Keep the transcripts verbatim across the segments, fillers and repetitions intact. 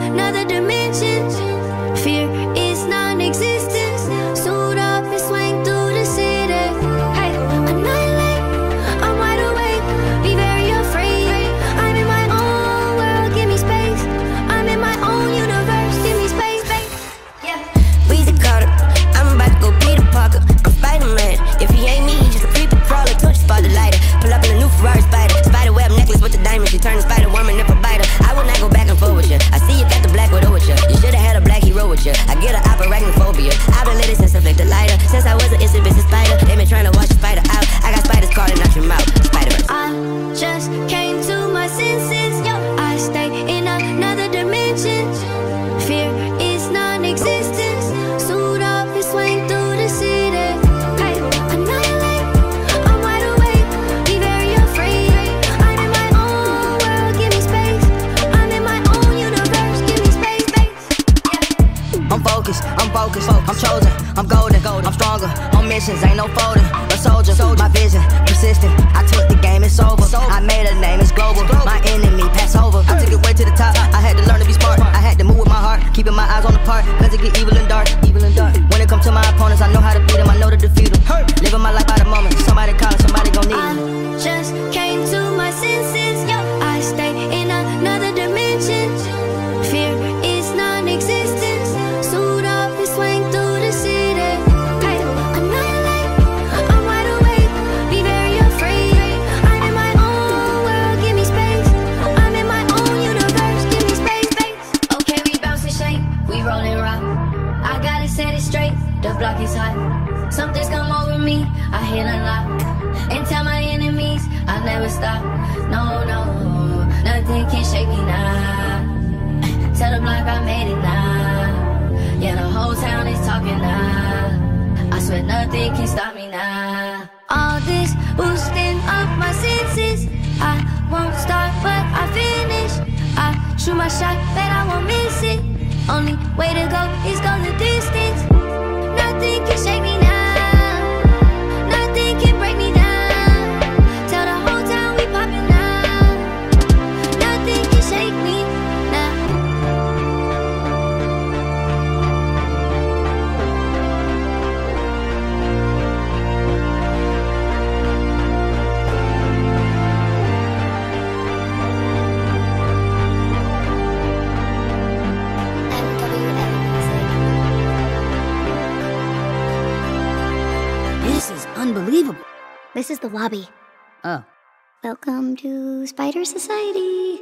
another dimension. Fear is non-existent. Suit up and swing through the city. Hey, annihilate, I'm wide awake. Be very afraid. I'm in my own world, give me space. I'm in my own universe, give me space. Yeah. Weezy Carter, I'm about to go Peter Parker. I'm Spider-Man. If he ain't me, he's just a creepy crawler. Torch spot the lighter. Pull up in a new Ferrari Spider. Spider web necklace with the diamond. She turn to Spider-Woman if I bite her. I will not go back and forth with you. I see you got the black widow with you. You should've had a black hero with you. I get an arachnophobia. I've been lit since I flicked the lighter. Since I was an instant business spider. They been trying to wash the spider out. I got spiders crawling out your mouth. Spider-Verse. I just came to my senses. Yo, I stay in another dimension. Fear is non-existent. Suit up and swing through the city. Hey, annihilate, I'm wide awake. Be very afraid. I'm in my own world, give me space. I'm in my own universe, give me space, space. Yeah. I'm focused, I'm focused, I'm chosen, I'm golden, I'm stronger, on missions, ain't no folding. A soldier, my vision, persistent. I took the game, it's over. I made a name, it's global. My enemy, pass over. I took it way to the top. I had to learn to be smart. I had to move with my heart, keeping my eyes on the part. Cause it get evil and dark, evil and dark. When it comes to my opponents, I know how to beat them, I know to defeat them. Living my life by the moment. Somebody calling, somebody gon' need me. I just came to my senses. Yo, I stay in another dimension. Fear is non-existent. Suit up and swing through the city. Hey, annihilate, I'm wide awake. Be very afraid. I'm in my own world, give me space. I'm in my own universe, give me space, space. Okay, we bounce and shake, we rollin' rock. I gotta set it straight, the block is hot. Something's come over me, I hit a lock. And tell my enemies, I'll never stop. No, no, nothing can shake me now. Tell the block I made it now. Yeah, the whole town is talking now. I swear nothing can stop me now. All this boosting up my senses. I won't start, but I finish. I shoot my shot, but I won't miss it. Only way to go is go the distance. Nothing can shake me now. Nothing can break me down. Tell the whole town we poppin' now. Nothing can shake me now. This is unbelievable. This is the lobby. Oh. Welcome to Spider Society.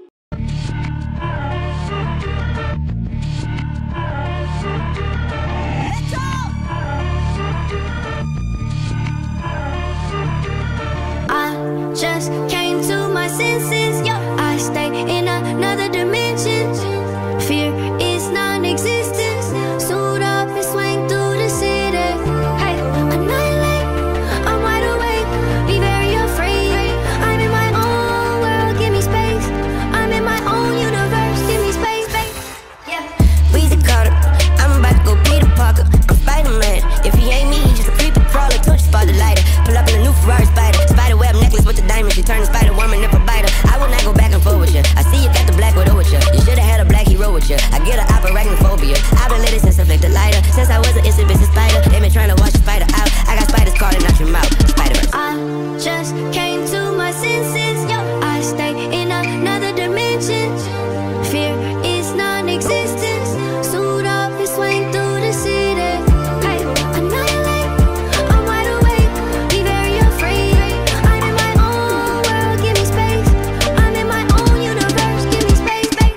I just came to my senses. Yo, I stay in another dimension. Fear is non-existent. Suit up and swing through the city. Hey, annihilate, I'm wide awake. Be very afraid. I'm in my own world, give me space. I'm in my own universe, give me space, space. Yeah. Weezy Carter, I'm about to go Peter Parker. I'm Spider-Man. If he ain't me, he's just a creepy crawler. Torch spot the lighter. Pull up in a new Ferrari Spider. Spider web necklace with the diamond. She turn to Spider-Woman if I bite her. I will not go back and forth with you. I see you got the black widow with you. You should've had a black hero with you. I get an arachnophobia. I've been lit since I flicked the lighter. Since I was an instant business spider. They been trying to wash the spider out. I got spiders crawling out your mouth. Spider-Verse. I just came to my senses. Yo, I stay in another dimension. Fear is non-existent. Suit up and swing through the city. Hey, annihilate, I'm wide awake. Be very afraid. I'm in my own world, give me space. I'm in my own universe, give me space, space.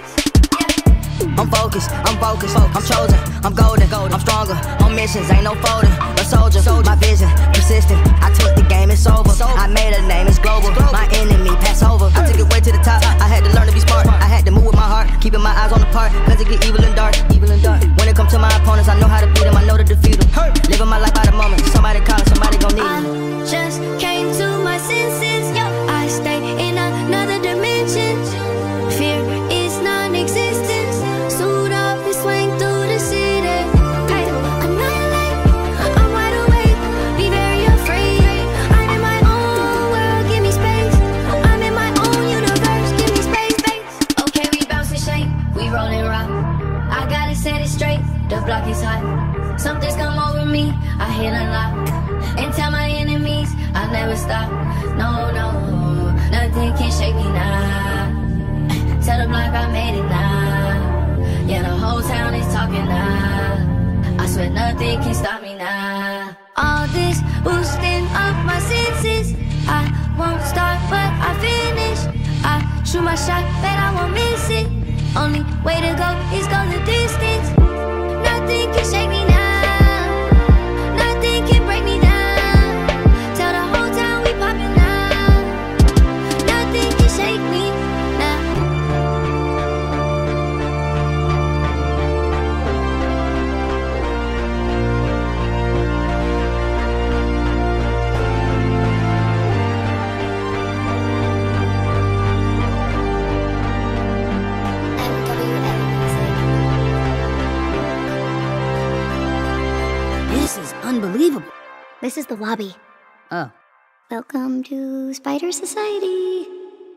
Yeah. I'm focused, I'm focused, I'm chosen, I'm golden, I'm stronger, on missions, ain't no folding. A soldier, my vision, persistent. I took the game, it's over. I made a name, it's global. My enemy, pass over. I took it way to the top. I had to learn to be smart. I had to move with my heart, keeping my eyes on the part. Cause it get evil and dark, evil and dark. When it comes to my opponents, I know how to beat them, I know to defeat them. Living my life by the moment. Somebody calling, somebody gon' need me. I just came to my senses. Yo, I stay in another dimension. Fear is non-existent. Suit up and swing through the city. Hey, annihilate, I'm wide awake. Be very afraid. I'm in my own world, give me space. I'm in my own universe, give me space, space. Okay, we bounce and shake, we rolling rock. I gotta set it straight, the block is hot. Something's come over me, I hit unlock. And tell my enemies, I'll never stop. No, no, nothing can shake me now. Tell the block I made it now. Yeah, the whole town is talking now. I swear nothing can stop me now. All this boosting up my senses. I won't start, but I finish. I shoot my shot, bet I won't miss it. Only way to go is go the distance. Nothing can shake me now. Nothing can break me down. Tell the whole town we poppin' now. Nothing can shake me now. This is unbelievable. This is the lobby. Oh. Welcome to Spider Society.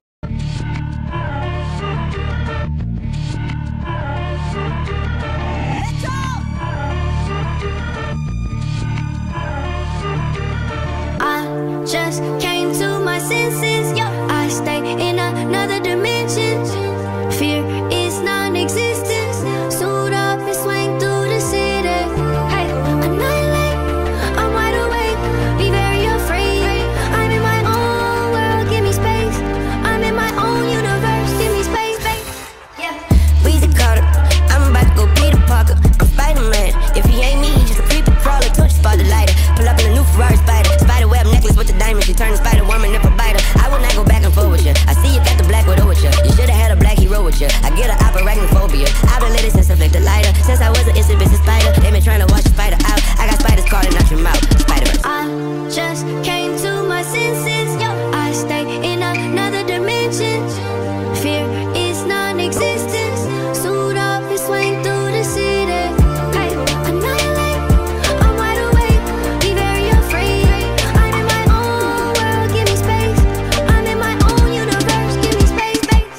I just came to my senses, yo. I stay in another dimension. Fear is non-existent. Suit up and swing through the city. Hey, annihilate, I'm wide awake. Be very afraid. I'm in my own world, give me space. I'm in my own universe, give me space, space. Yeah. Weezy Carter, I'm about to go Peter Parker. I'm Spider-Man. If he ain't me, he's just a creepy crawler. Touch spot the lighter. Pull up in a new Ferrari Spider. Spider web necklace with the diamond. She turn the Spider Woman if I bite her. I will not go back and forth with you. I see you got the black widow with you. You should've had a black hero with you. I get an arachnophobia. I've been lit since I flicked the lighter. Since I was an instant business spider. They been trying to wash the spider out. I got spiders crawling out your mouth. Spider-Verse. I just came to my senses, yo. I stay in another dimension. Fear is non-existent. Suit up and swing through the city. Hey, annihilate, I'm wide awake. Be very afraid. I'm in my own world, give me space. I'm in my own universe, give me space, space.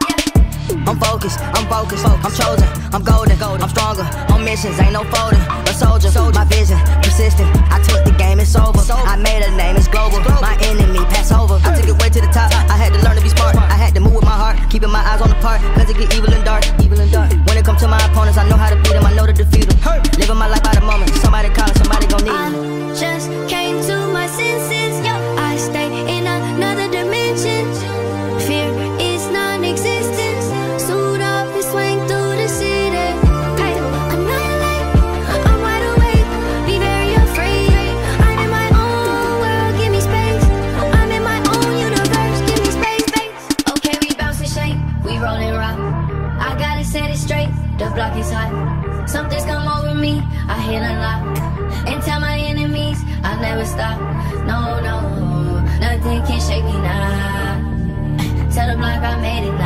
Yeah. I'm focused, I'm focused, I'm chosen, I'm golden, I'm stronger, on missions, ain't no folding. A soldier, my vision, persistent. I took the game, it's over. I made a name, it's global. My enemy, pass over. I took it way to the top. I had to learn to be smart. I had to move with my heart, keeping my eyes on the part. Cause it get evil and dark, evil and dark. When it comes to my opponents, I know how to beat them, I know to defeat them. Living my life by the moment. Somebody calling, somebody gon' need me. I just came to my senses, yo. I stay in another dimension. Fear is non-existent. Suit up and swing through the city. Hey, annihilate, I'm wide awake. Be very afraid. I'm in my own world, give me space. I'm in my own universe, give me space, space. Okay, we bounce and shake, we rolling rock. I gotta set it straight, the block is hot. Something's come over me, I hit unlock. And tell my enemies, I'll never stop. No, no, nothing can shake me now. Tell the block I made it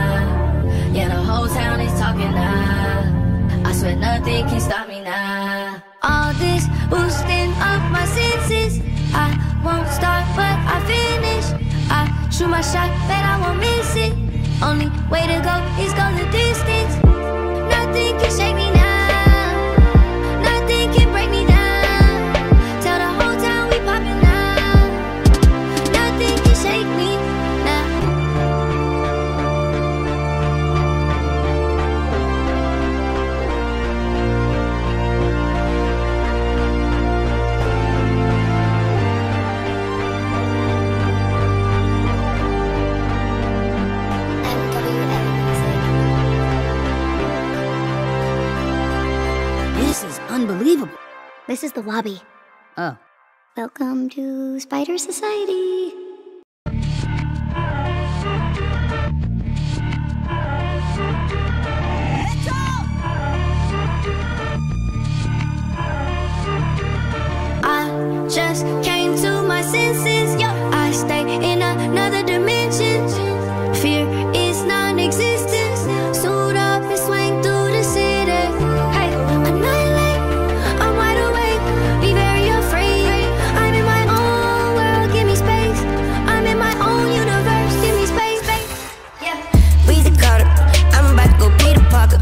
now. Yeah, the whole town is talking now. I swear nothing can stop me now. All this boosting up my senses. I won't start, but I finish. I shoot my shot, bet I won't miss it. Only way to go is go the distance. Nothing can shake me now. Nothing can break me down. Tell the whole town we poppin' now. Nothing can shake me now. This is unbelievable. This is the lobby. Oh. Welcome to Spider Society. I just came to my senses, yo. I stay in another dimension. Fear is non-existent. Suit up and swing through the city. Hey, annihilate, I'm wide awake. Be very afraid. I'm in my own world, give me space. I'm in my own universe, give me space, space. Yeah. Weezy Carter, I'm about to go Peter Parker.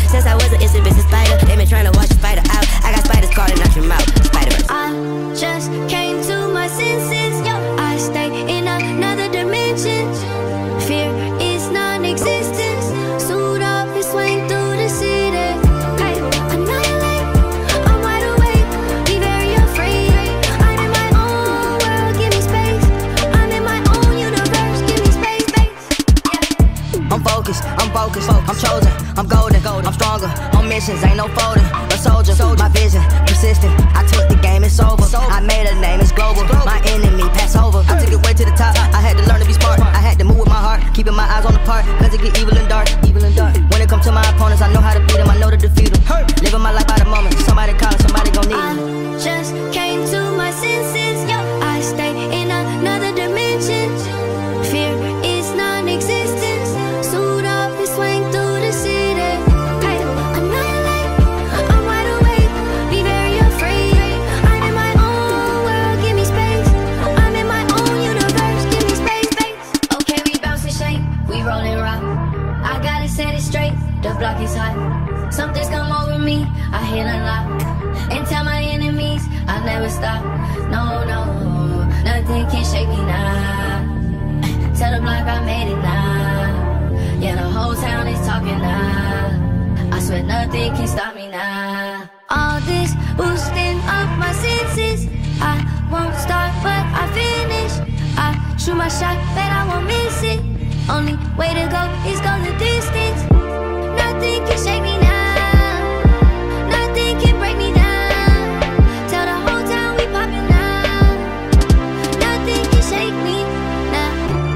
Since I was an instant business spider, they been trying to wash the spider out. I got spiders crawling out your mouth. Spider-Verse. I just came to my senses, yo. I stay in another dimension. Fear is non-existent. Suit up and swing through the city. Hey, annihilate, I'm wide awake. Be very afraid. I'm in my own world, give me space. I'm in my own universe, give me space, space. Yeah. I'm focused, I'm focused, I'm chosen, I'm golden, I'm stronger, on missions, ain't no folding. A soldier, my vision, persistent. I took the game, it's over. I made a name, it's global. My enemy, pass over. I took it way to the top. I had to learn to be smart. I had to move with my heart, keeping my eyes on the part. Cause it get evil and dark, evil and dark. When it comes to my opponents, I know how to beat them, I know to defeat them. Living my life by the moment. Somebody calling, somebody gon' need me. I just came to my senses, yo. I stay in another dimension. Fear is non-existent. Suit up and swing through the city. Hey, annihilate, I'm wide awake. Be very afraid. I'm in my own world, give me space. I'm in my own universe, give me space, space. Okay, we bounce and shake, we roll and rock. I gotta set it straight, the block is hot. Something's come over me, I hit a lock. And tell my enemies, I'll never stop. No, no, nothing can shake me now. Tell the block I made it now. Yeah, the whole town is talking now. I swear nothing can stop me now. All this boosting up my senses. I won't start, but I finish. I shoot my shot, bet I won't miss it. Only way to go is go the distance. Nothing can shake me now. Nothing can break me down. Tell the whole town we poppin' now. Nothing can shake me now.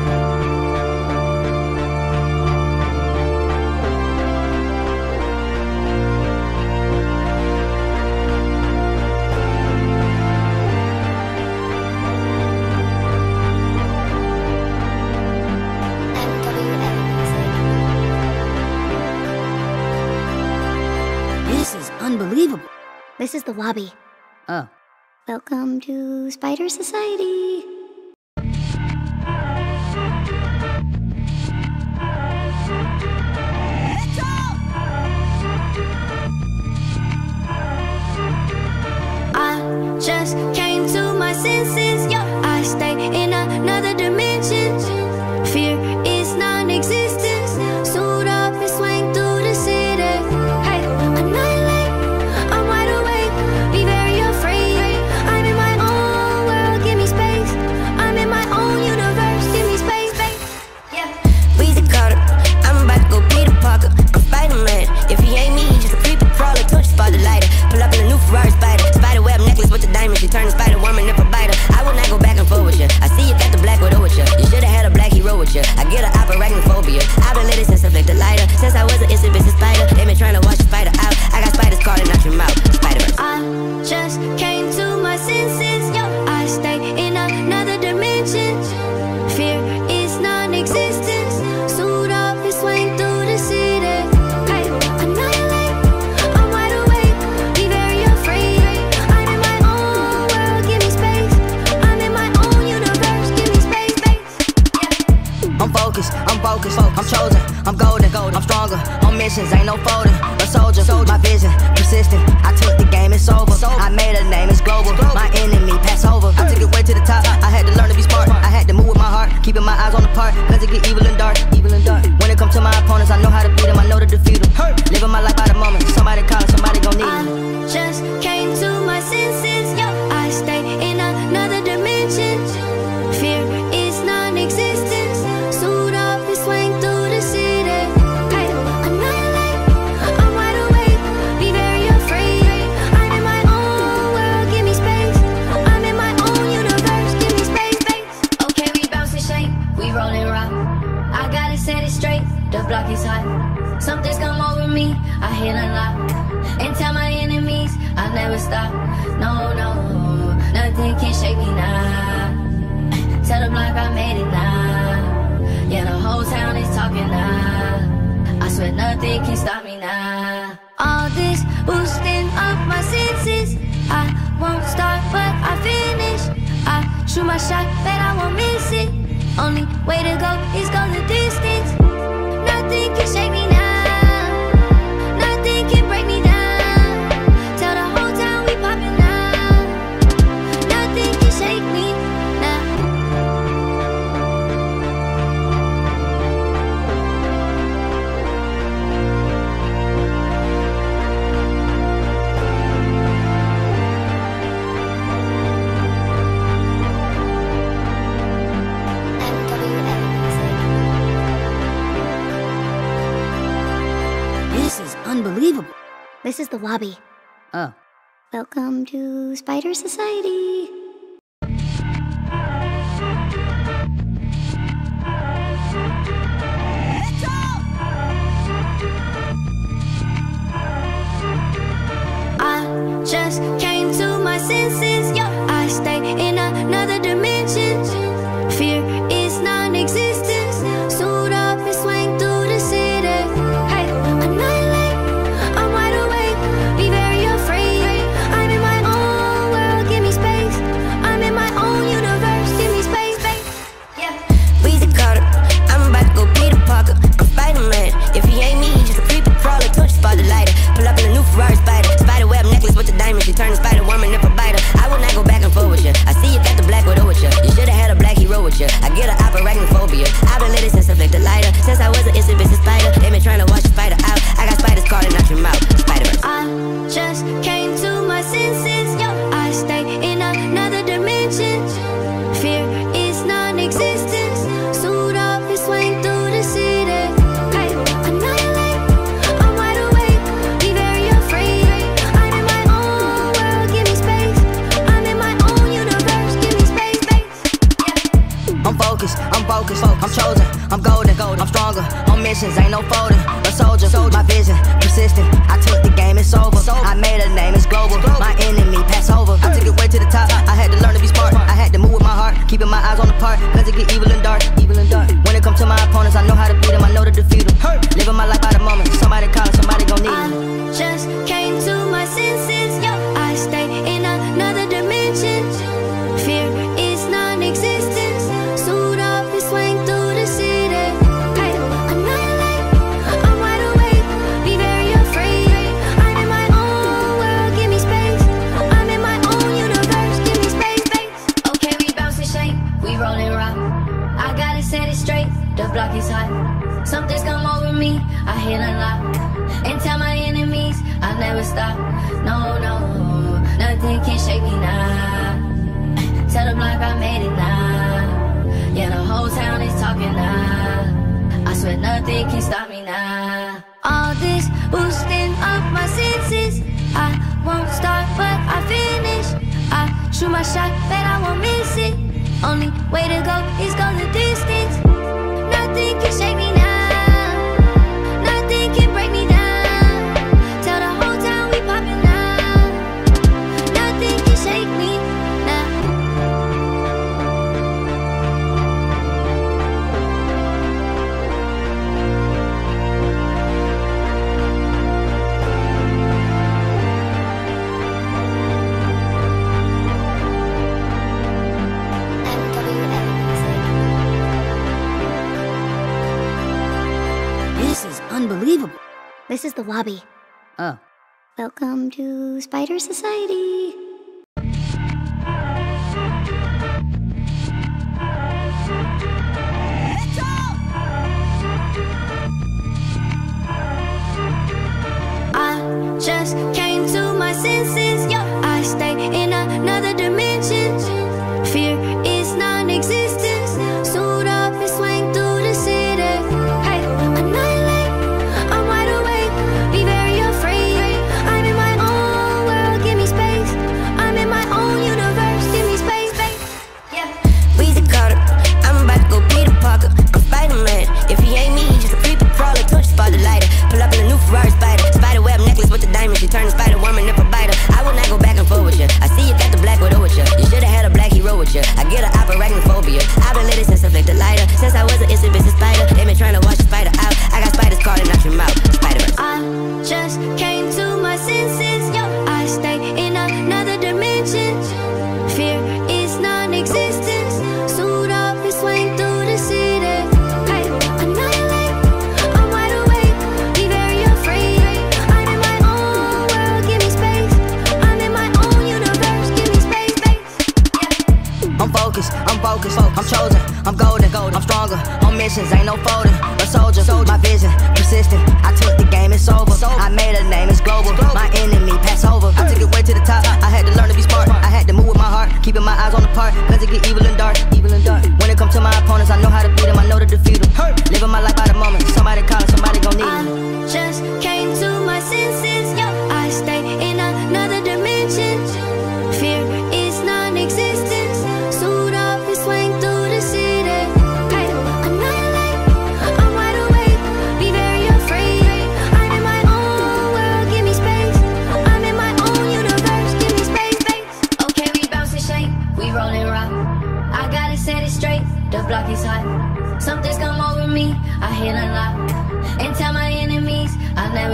This is unbelievable. This is the lobby. Oh. Welcome to Spider Society. I just came to my senses, yo. I stay in another dimension. Fear is non-existent. Suit up and swing through the city. Hey, annihilate, I'm wide awake. Be very afraid. I'm in my own world, give me space. I'm in my own universe, give me space, space. Yeah. Weezy Carter, I'm about to go Peter Parker. I'm Spider-Man. If he ain't me, he's just a creepy crawler. Touch spot the lighter. Pull up in a new Ferrari Spider. Spider web necklace with the diamond. She turn the Spider Woman if a biter. I will not go back and forth with you. I see you got the black widow with you. You should've had a black hero with you. I get an arachnophobia. I've been lit since I flicked the lighter. Since I was an instant business spider, they been trying to wash the spider out. I got spiders crawling out your mouth. Spider-Verse. I just came to my senses, yo. I stay in another dimension. Fear is non-existent. Suit up and swing through the city. Hey, annihilate, I'm wide awake. Be very afraid. I'm in my own world, give me space. I'm in my own universe, give me space, space. Yeah. I'm focused, I'm focused, I'm chosen, I'm golden, I'm stronger, on missions, ain't no folding. A soldier, my vision, persistent. I took the game, it's over. I made a name, it's global. My enemy, pass over. I took it way to the top. I had to learn to be smart. I had to move with my heart, keeping my eyes on the part. Cause it get evil and dark, evil and dark. When it comes to my opponents, I know how to beat them, I know to defeat them. Living my life by the moment. Somebody calling, somebody gon' need me. I just came to my senses, yo. I stay in another dimension. Fear is non-existent. Suit up and swing through the city. Hey, annihilate, I'm wide awake. Be very afraid. I'm in my own world, give me space. I'm in my own universe, give me space, space. Okay, we bounce and shake, we roll and rock. I gotta set it straight, the block is hot. Something's come over me, I hit a lock. And tell my enemies, I'll never stop. No, no, nothing can shake me now. Tell the block I made it now. Yeah, the whole town is talking now. I swear nothing can stop me now. All this boosting up my senses. I won't start, but I finish. I shoot my shot, bet I won't miss it. Only way to go is go the distance. Nothing can shake me now. Nothing This is the lobby. Oh. Welcome to Spider Society. I just came to my senses, yo. I stay in another dimension. Fear is non-existent. Suit up and swing through the city. Hey, annihilate, I'm wide awake. Be very afraid. I'm in my own world, give me space. I'm in my own universe, give me space, space. Yeah. Weezy Carter, I'm about to go Peter Parker. I'm Spider-Man. If he ain't me, he just a creepy crawler. Torch spot the lighter. Pull up in a new Ferrari Spider. Spider web necklace with the diamonds. You turn the Spider Woman if I bite her. I will not go back and forth with you. I see you got the black widow with you. You should've had a black hero with you. I get an arachnophobia. I've been lit since I flicked the lighter. Since I was an instant business spider. They been trying to wash the spider out. I got spiders crawling out your mouth. Spider-Verse. I just came to my senses, yo. I stay in another dimension. Fear is non-existent. Suit up and swing through the city. Hey, annihilate, I'm wide awake. Be very afraid. I'm in my own world, give me space. I'm in my own universe, give me space, space. Yeah. I'm focused, I'm focused, I'm chosen, I'm golden, I'm stronger, on missions, ain't no folding, a soldier, my vision, persistent, I took the game, it's over, I made a name, it's global, my enemy, pass over, I took it way to the top, I had to learn to be smart, I had to move with my heart, keeping my eyes on the part, cause it get evil and dark, evil and dark, when it comes to my opponents, I know how to beat them, I know to defeat them, living my life by the moment, somebody calling, somebody gon' need me. I just came to my senses, yo. I stay in another dimension. Fear is non-existent. Suit up and swing through the city. Hey, annihilate, I'm wide awake. Be very afraid. I'm in my own world, give me space. I'm in my own universe, give me space, space. Okay, we bounce and shake, we rollin' rock. I gotta set it straight, the block is hot. Something's come over me, I hit a lock. And tell my enemies I'll never stop. No, no, nothing can shake me now. Tell the block I made it now. Yeah, the whole town is talking now. I swear nothing can stop me now. All this boosting up my senses. I won't start, but I finish. I shoot my shot, bet I won't miss it. Only way to go is go the distance. Nothing can shake me now. Nothing can break me down. Tell the whole town we poppin' now. Nothing can shake me now. This is unbelievable. This is the lobby. Oh. Welcome to Spider Society. I just came to my senses, yo. I stay in another dimension. Fear is non-existent. Suit up and swing through the city. Hey, annihilate, I'm wide awake. Be very afraid. I'm in my own world, give me space. I'm in my own universe, give me space, space. Yeah. Weezy Carter, I'm about to go Peter Parker. I'm Spider-Man. If he ain't me, he just a creepy crawler. Torch spot the lighter. Pull up in a new Ferrari Spider. Spider web necklace with the diamonds. You turn the Spider Woman if I bite her. I will not go back and forth with you. I see you got the black widow with you. You should've had a black hero with you. I get an arachnophobia. I've been lit since I flicked the lighter. Since I was an instant business spider. They been trying to wash the spider out. I got spiders crawling out your mouth. Spider-Verse. I just came to my senses, yo. I stay in another dimension. Fear is non-existent. Suit up and swing through the city. Hey, annihilate, I'm wide awake. Be very afraid. I'm in my own world, give me space. I'm in my own universe, give me space, space. Yeah. I'm focused, I'm focused, I'm chosen, I'm golden, I'm stronger, on missions, ain't no folding, a soldier, my vision, persistent, I took the game, it's over, I made a name, it's global, my enemy, pass over, I took it way to the top, I had to learn to be smart, I had to move with my heart, keeping my eyes on the part, cause it get evil and dark, evil and dark, when it comes to my opponents, I know how to beat them, I know to defeat them, living my life by the moment, somebody calling, somebody gon' need me. I just came to my senses, yo. I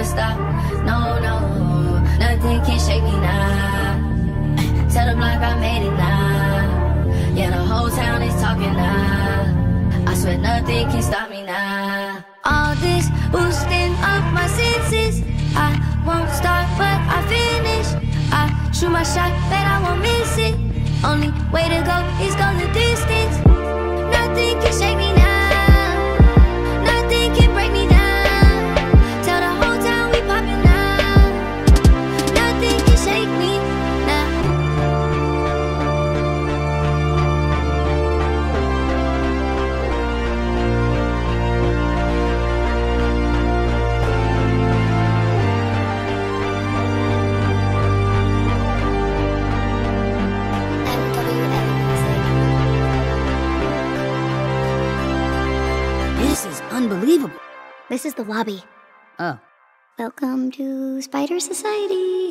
stop. No, no, nothing can shake me now. Tell the block I made it now. Yeah, the whole town is talking now. I swear nothing can stop me now. All this boosting up my senses. I won't start, but I finish. I shoot my shot, but I won't miss it. Only way to go is go the distance. Nothing can shake me now. Nothing can break me down. Tell the whole town we poppin' now. Nothing can shake me now. This is unbelievable. This is the lobby. Oh. Welcome to Spider Society.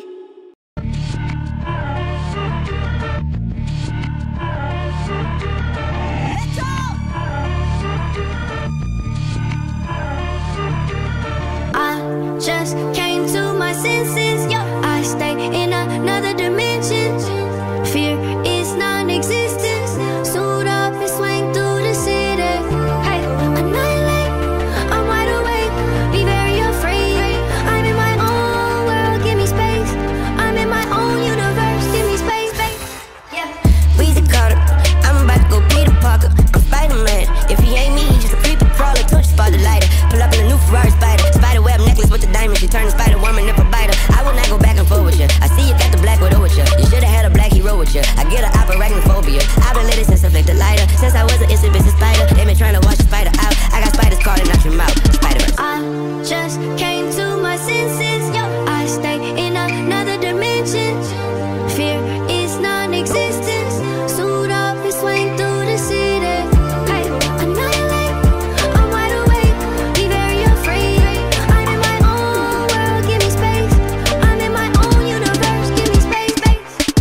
I just came to my senses. Yo, I stay in another dimension. Fear is non-existent. Suit up and swing through the city. Hey, annihilate. I'm wide awake. Be very afraid. I'm in my own world. Give me space. I'm in my own universe. Give me space, space. Yeah. Weezy Carter, I'm about to go Peter Parker. I'm Spider-Man. If he ain't me, he just a creepy crawler. Touch spot the lighter. Pull up in a new Ferrari Spider. Spider web necklace with the diamonds. She turn the Spider Woman if I bite her. I will not go back and forth with you. I see you got the black widow with you. You should've had a black hero with you. I get an arachnophobia. I've been lit since I flicked the lighter. Since I was an instant business spider. They been trying to wash the spider out. I got spiders crawling out your mouth. Spider-Verse. I just came to my senses. Yo, I stay in another dimension. Fear is non-existent. Suit up and swing through the city. Hey, annihilate. I'm wide awake. Be very afraid. I'm in my own world. Give me space. I'm in my own universe. Give me space, space.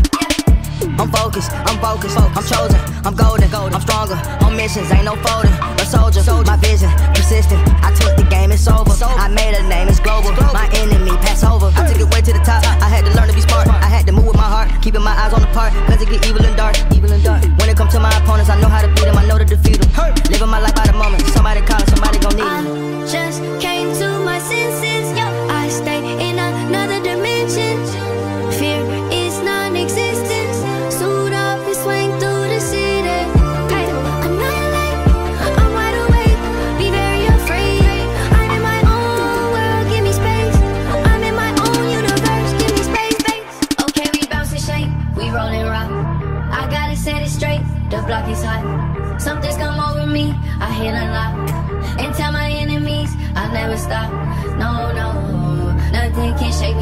Yeah. I'm focused, I'm focused, I'm chosen, I'm golden, I'm stronger, on missions, ain't no folding, a soldier, my vision, persistent, I took the game, it's over, I made a name, it's global, my enemy, pass over, I took it way to the top, I had to learn to be smart, I had to move with my heart, keeping my eyes on the part, cause it get evil and dark, evil and dark, when it comes to my opponents, I know how to beat them, I know to defeat them, living my life by the moment, somebody calling, somebody gon' need me. I just came to my senses. Yo, I stay in another dimension. Fear is non-existent. Suit up and swing through the city. Hey, annihilate. I'm wide awake. Be very afraid. I'm in my own world. Give me space. I'm in my own universe. Give me space, space. Okay, we bounce and shake. We rollin' rock. I gotta set it straight. The block is hot. Something's come over me. I hit a lock. And tell my enemies I'll never stop. No, no, nothing can shake me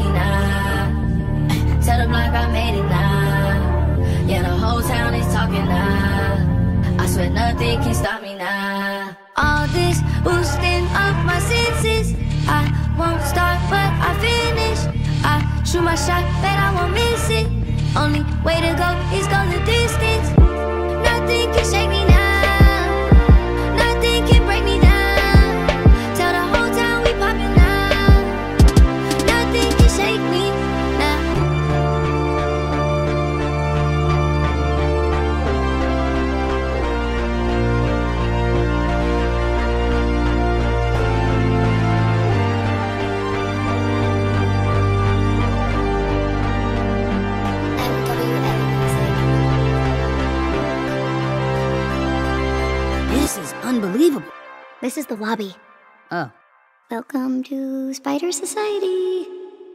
now. Tell the block I made it now. Yeah, the whole town is talking now. I swear nothing can stop me now. All this boosting up my senses. I won't start, but I finish. I shoot my shot, but I won't miss it. Only way to go is go the distance. Nothing can shake me now. Nothing can break me down. Tell the whole town we poppin' now. Nothing can shake me now. This is unbelievable. This is the lobby. Oh. Welcome to Spider Society.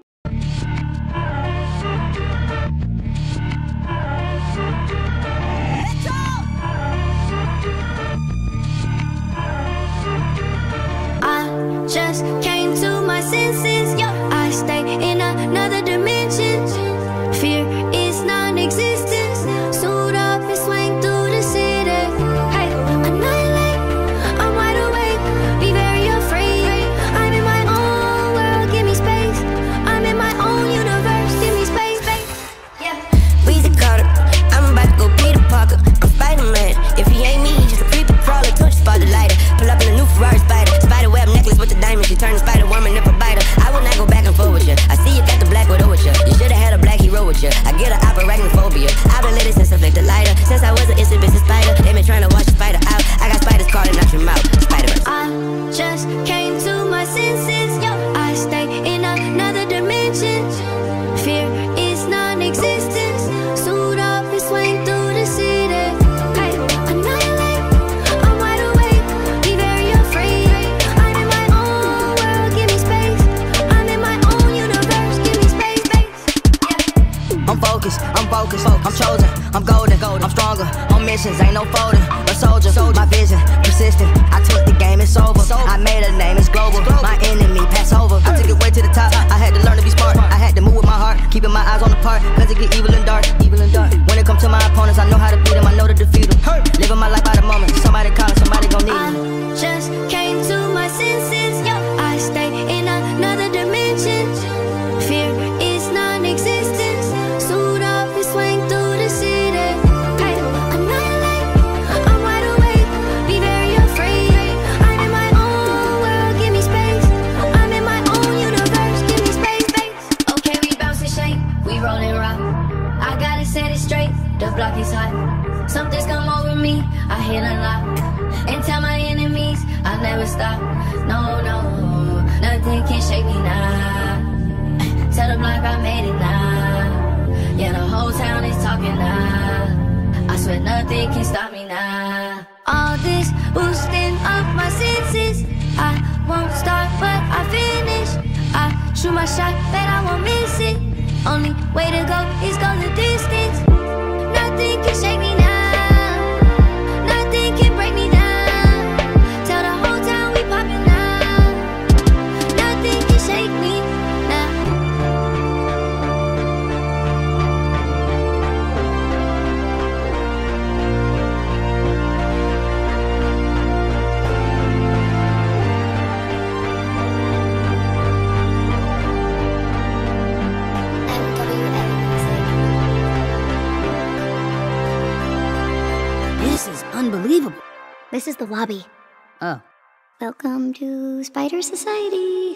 I just came to my senses. Yo, I stay in another dimension. Fear is non-existent. Suit up and swing through the city. Hey, annihilate. I'm wide awake. Be very afraid. I'm in my own world. Give me space. chosen, I'm golden, I'm stronger, on missions, ain't no folding. A soldier, my vision, persistent, I took the game, it's over. I made a name, it's global, my enemy, pass over. I took it way to the top, I had to learn to be smart. I had to move with my heart, keeping my eyes on the part, cause it get evil and dark, evil and dark. When it comes to my opponents, I know how to beat them, I know to defeat them. Living my life by the moment, somebody calling, somebody gon' need me. I just came to my senses, yo. I stay in another dimension. Fear is non-existent. Suit up and swing through the city. Hey, annihilate, I'm wide awake. Be very afraid. I'm in my own world, give me space. I'm in my own universe, give me space, space. Okay, we bounce and shake, we rollin' rock. I gotta set it straight, the block is hot. Something's come over me, I hit a lot. And tell my enemies, I'll never stop. No, no, nothing can shake me now. Tell the block I made it now. Yeah, the whole town is talking now. I swear nothing can stop me now. All this boosting up my senses. I won't start, but I finish. I shoot my shot, bet I won't miss it. Only way to go is go the distance. Nothing can shake me now. Nothing can break me down. Tell the whole town we poppin' now. Nothing can shake me now. This is unbelievable. This is the lobby. Oh. Welcome to Spider Society.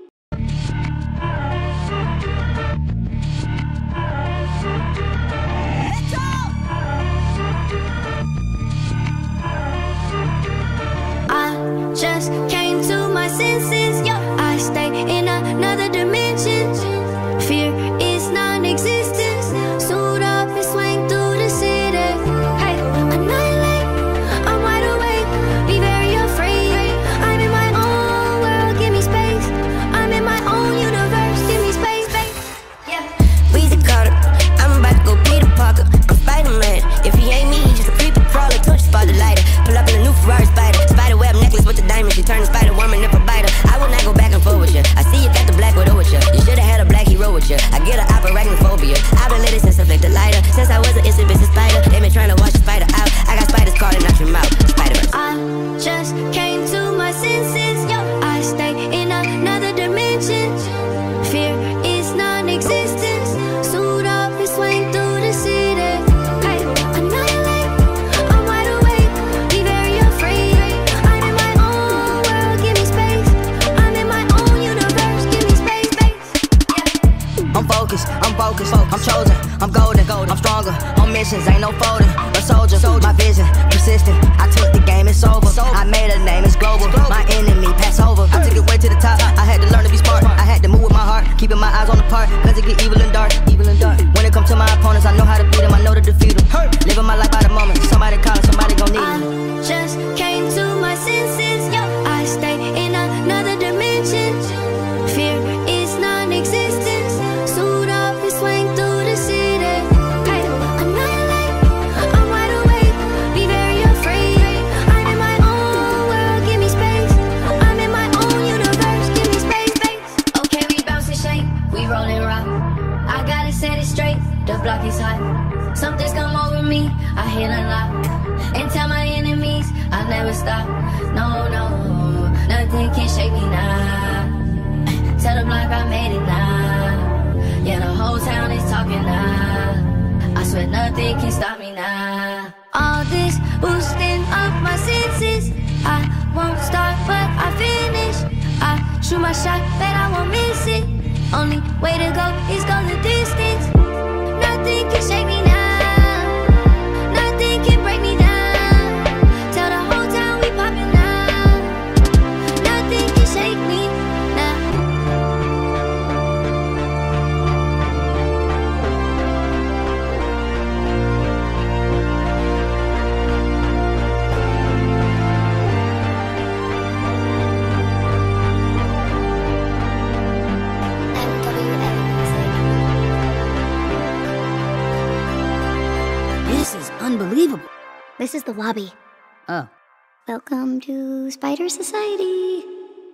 I just came to my senses, yo. I stay in another dimension. Fear is non-existent. Suit up and swing through the city. Hey, annihilate, I'm wide awake. Be very afraid. I'm in my own world, give me space. I'm in my own universe, give me space, space. Yeah. Weezy Carter, I'm about to go Peter Parker. I'm Spider-Man. If he ain't me, he just a creepy crawler. Touch spot the lighter. Pull up in a new Ferrari Spider. Spider web necklace with the diamonds. She turn the Spider Woman if I bite her. I will not go back and forth with you. I see you got the black widow with you. You should've had a black hero with you. I get an arachnophobia. I've been lit since I flicked the lighter. Since I was an instant business spider. They been trying to wash the spider out. I got spiders crawling out your mouth. Spider-Verse. I just came to my senses, yo. I stay in another dimension. Fear is non-existent. Suit up and swing through the city. Hey, annihilate, I'm wide awake. Be very afraid. I'm in my own world, give me space. I'm in my own universe, give me space, space. Yeah. I'm focused, I'm focused, I'm chosen, I'm golden, I'm stronger, on missions, ain't no folding. A soldier, my vision, persistent, I took the game, it's over. I made a name, it's global, my enemy, pass over. I took it way to the top, I had to learn to be smart. I had to move with my heart, keeping my eyes on the part, cause it get evil and dark, evil and dark. When it comes to my opponents, I know how to beat them, I know to defeat them. Living my life by the moment, somebody calling, somebody gon' need me. I just came to my senses, yo. I stay in another dimension. Fear is non-existent. Suit up and swing through the city. Hey, annihilate, I'm wide awake. Be very afraid. I'm in my own world, give me space. I'm in my own universe, give me space, space. Okay, we bounce and shake, we rollin' rock. I gotta set it straight, the block is hot. Something's come over me, I hit a lot. And tell my enemies, I'll never stop. No, no, nothing can shake me now. Tell the block I made it now. Yeah, the whole town is talking now. I swear nothing can stop me now. All this boosting up my senses. I won't start, but I finish. I shoot my shot, bet I won't miss it. Only way to go is go the distance. Nothing can shake me now. Nothing can break me down. Tell the whole town we poppin' now. Nothing can shake me now. M W L music. unbelievable. This is the lobby. Oh. Welcome to Spider Society.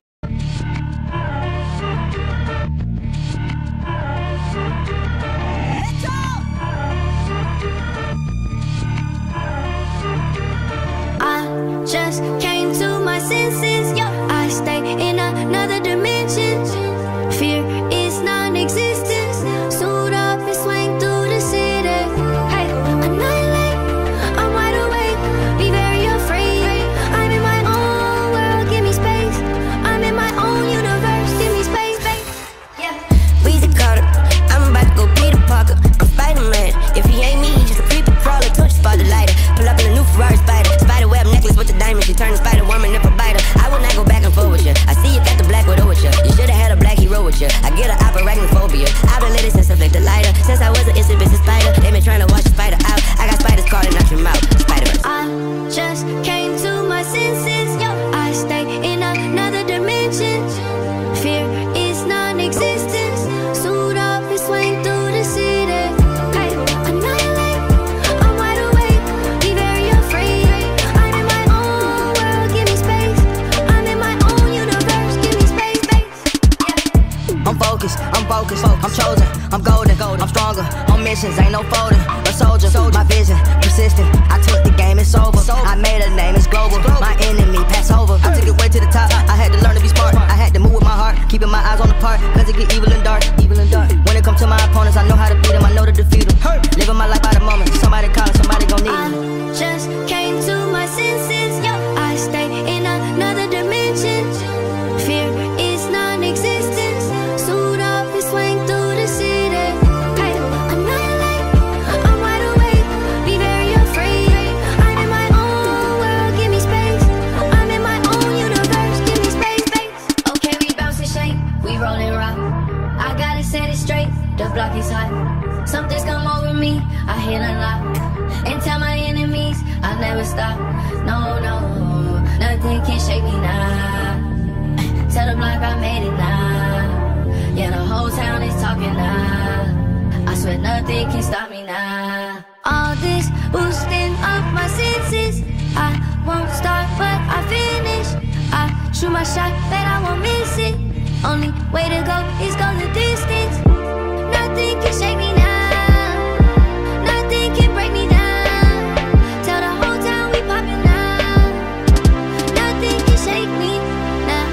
I just came to my senses, yo. I stay in another dimension. Fear is non-existent. Suit up and swing through the city. Hey, annihilate, I'm wide awake. Be very afraid. I'm in my own world, give me space. I'm in my own universe, give me space, space. Yeah. Weezy Carter, I'm about to go Peter Parker. I'm Spider-Man. If he ain't me, he's just a creepy crawler. Touch spot the lighter. Pull up in a new Ferrari Spider. Spider web necklace with the diamond. She turn the Spider Woman if I bite her. I will not go back and forth with you. I see you got the black widow with you. You should've had a black hero with you. I get an arachnophobia. I've been lit since I flicked the lighter. Since I was an instant business spider. They been trying to wash the spider out. I got spiders crawling out your mouth. Spider-Verse. I just came to my senses, yo. I stay in another dimension. Fear is non-existent. Suit up and swing through the city. Hey, annihilate, I'm wide awake. Be very afraid. I'm in my own world, give me space. I'm in my own universe, give me space, space. Yeah. I'm focused, I'm focused, I'm chosen, I'm golden, I'm stronger, on missions, ain't no folding. A soldier, my vision, persistent. I took the game, it's over. I made a name, it's global. My enemy, pass over. I took it way to the top. I had to learn to be smart. I had to move with my heart, keeping my eyes on the part. Cause it get evil and dark, evil and dark. When it comes to my opponents, I know how to beat them, I know to defeat them. Living my life by the moment. Somebody calling, somebody gon' need me. I just came to my senses, yo. I stay in another dimension. Fear is non-existent. Suit up and swing through the city. Hey, annihilate, I'm wide awake. Be very afraid. I'm in my own world, give me space. I'm in my own universe, give me space, space. Okay, we bounce and shake, we rollin' rock. I gotta set it straight, the block is hot. Something's come over me, I hit a lock. And tell my enemies, I'll never stop. No, no, nothing can shake me now. Tell the block I made it now. Yeah, the whole town is talking now. I swear nothing can stop me now. All this boosting up my senses. I won't start, but I finish. I shoot my shot, bet I won't miss it. Only way to go is go the distance. Nothing can shake me now. Nothing can break me down. Tell the whole town we poppin' now. Nothing can shake me now.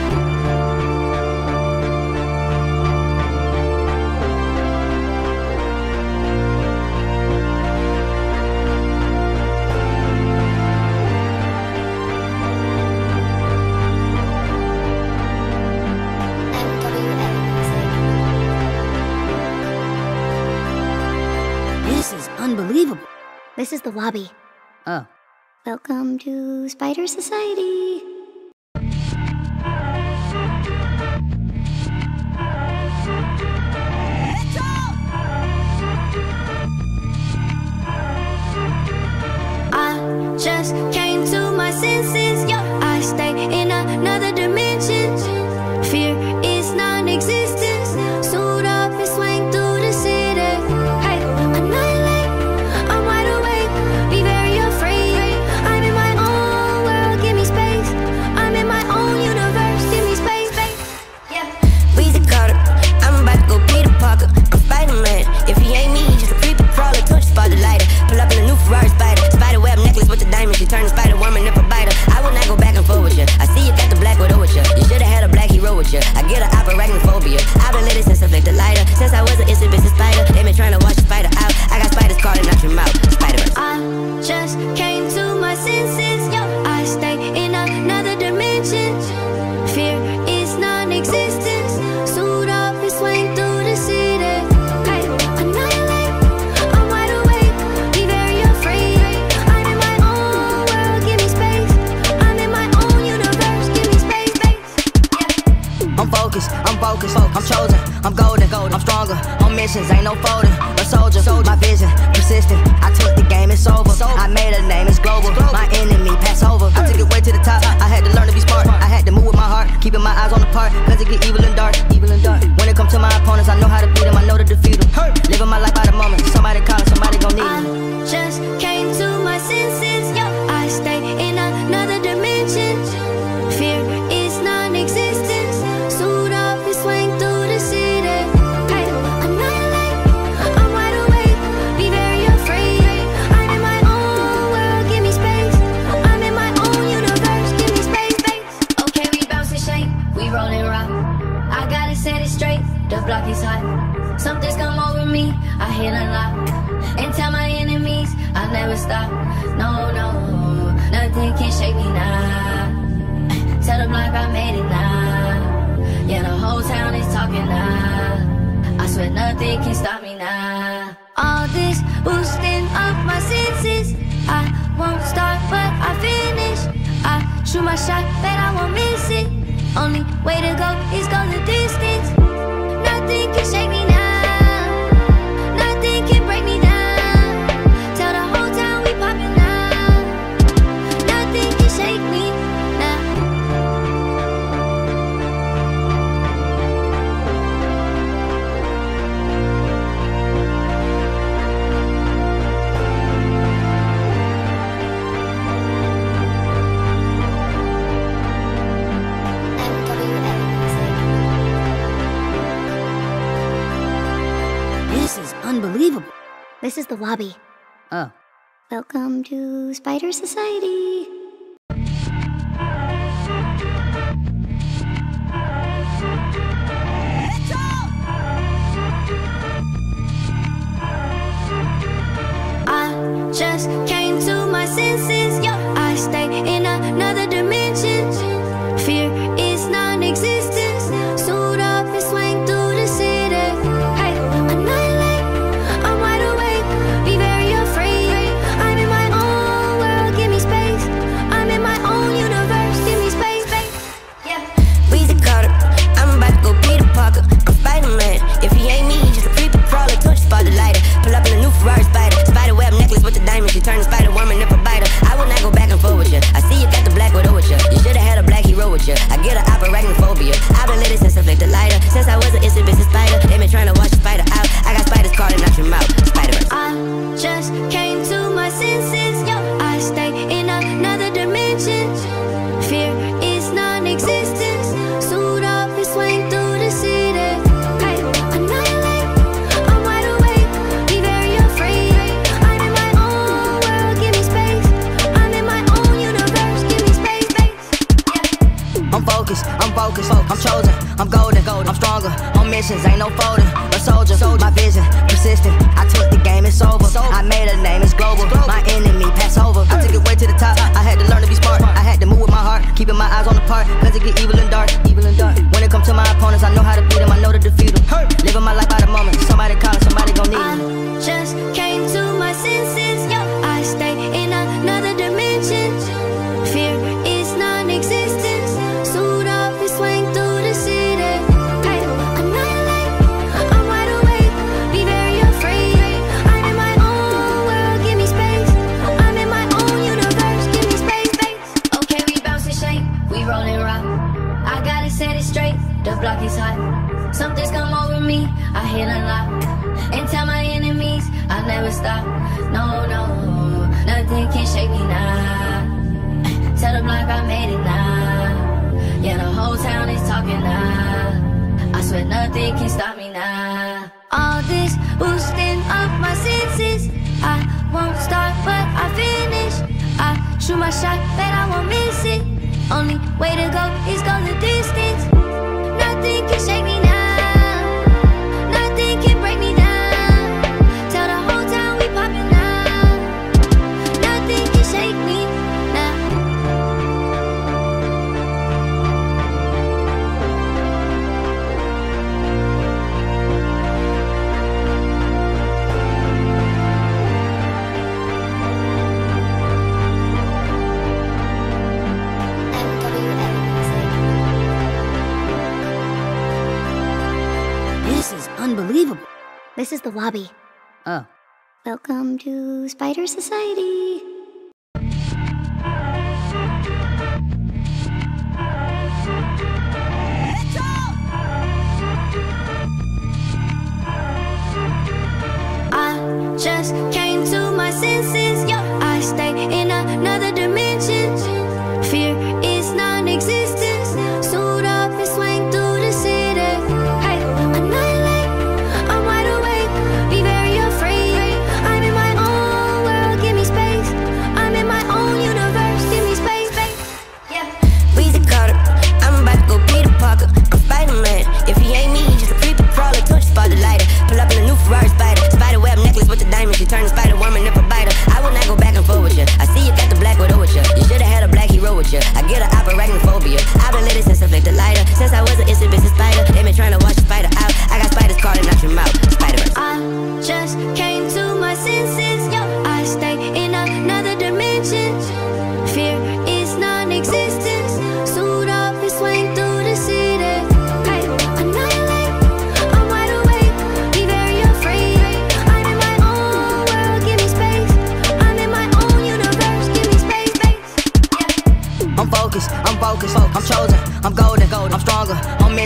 This is unbelievable. This is the lobby. Oh. Welcome to Spider Society. I just came to my senses, yo. I stay in another dimension. Fear is non-existent. Suit up and swing through the city. Hey, annihilate, I'm wide awake. Be very afraid. I'm in my own world, give me space. I'm in my own universe, give me space, space. Yeah. Weezy Carter, I'm about to go Peter Parker. I'm Spider-Man. If he ain't me, he's just a creepy crawler. Touch spot the lighter. Pull up in a new Ferrari Spider. Spider web necklace with the diamond. She turn the Spider Woman if I bite her. I will not go back and forth with you. I see you got the black widow with you. You should've had a black hero with you. I get an arachnophobia. I've been lit since I flicked the lighter. Since I was an instant business spider. They been trying to wash the spider out. I got spiders crawling out your mouth. Spider-Verse. I just came to my senses, yo. I stay in another dimension. Fear is non-existent. Suit up and swing through the city. Hey, annihilate, I'm wide awake. Be very afraid. I'm in my own world, give me space. I'm in my own universe, give me space, space. Yeah. I'm focused, I'm focused, I'm chosen, I'm golden, I'm stronger, on missions, ain't no folding. A soldier, my vision, persistent. I took the game, it's over. I made a name, it's global. My enemy, pass over. I took it way to the top. I had to learn to be smart. I had to move with my heart, keeping my eyes on the part. Cause it get evil and dark, evil and dark. When it comes to my opponents, I know how to beat them, I know to defeat them. Living my life by the moment. Somebody calling, somebody gon' need me. I just came to my I hit a lock. And tell my enemies I'll never stop. No, no, nothing can shake me now. Tell the block I made it now. Yeah, the whole town is talking now. I swear nothing can stop me now. All this boosting up my senses. I won't start, but I finish. I shoot my shot, bet I won't miss it. Only way to go is go the distance. Nothing can shake me now. Nothing can break me down. Tell the whole town we poppin' now. Nothing can shake me now. This is unbelievable. This is the lobby. Oh. Welcome to Spider Society. I just came to my senses. Yo, I stay in another dimension. Fear is non-existent. Suit up and swing through the city. Hey, annihilate. I'm wide awake. Be very afraid. I'm in my own world. Give me space. I'm in my own universe. Give me space. Yeah. Weezy Carter, I'm about to go Peter Parker. I'm Spider-Man. If he ain't me, he's just a creepy crawler. Touch spot the lighter. Pull up in a new Ferrari Spider. Spider web necklace with the diamonds. You turn the Spider Woman if I bite her. I will not go back and forth with you. I see you got the black widow with you. You should've had a black hero with you. I get an arachnophobia. I've been lit since I flicked the lighter. Since I was an instant business spider. They been trying to wash the spider out. I got spiders crawling out your mouth. Spider-Verse. I just came to my senses. Yo, I stay in another dimension. Fear is non-existent. Suit up and swing through the city. Hey, annihilate. I'm wide awake. Be very afraid. I'm in my own world. Give me space. I'm in my own universe. Give me space, space. Yeah. I'm focused, I'm focused, I'm chosen, I'm golden, I'm stronger, on missions, ain't no folding, a soldier, my vision, persistent, I took the game, it's over, I made a name, it's global, my enemy, pass over, I took it way to the top, I had to learn to be smart, I had to move with my heart, keeping my eyes on the part, cause it get evil and dark, evil and dark, when it comes to my opponents, I know how to beat them, I know to defeat them, living my life by the moment, somebody calling, somebody gon' need I me. just came to my senses. Yo, I stay in another dimension. Fear is non-existent. Suit up and swing through the city. Hey, annihilate. I'm wide awake. Be very afraid. I'm in my own world. Give me space. I'm in my own universe. Give me space, space. Okay, we bounce and shake. We rollin' rock. I gotta set it straight. The block is hot. Something's come over me. I hit a lock. And tell my enemies I'll never stop. No, no, nothing can shake me now. Tell the block I made it now. Yeah, the whole town is talking now. I swear nothing can stop me now. All this boosting up my senses. I won't start, but I finish. I shoot my shot, bet I won't miss it. Only way to go is go the distance. Nothing can shake me now. Nothing can break me down. Tell the whole town we poppin' now. Nothing can shake me now. This is unbelievable. This is the lobby. Oh. Welcome to Spider Society. I just came to my senses. Yo, I stay in another dimension. Fear is non-existent. Suit up and swing through the city. Hey, annihilate. I'm wide awake. Be very afraid. I'm in my own world. Give me space. I'm in my own universe. Give me space, space. Yeah. Weezy Carter, I'm about to go Peter Parker. I'm Spider-Man. If he ain't me, he's just a creepy crawler. Touch spot the lighter. Pull up in a new Ferrari Spider.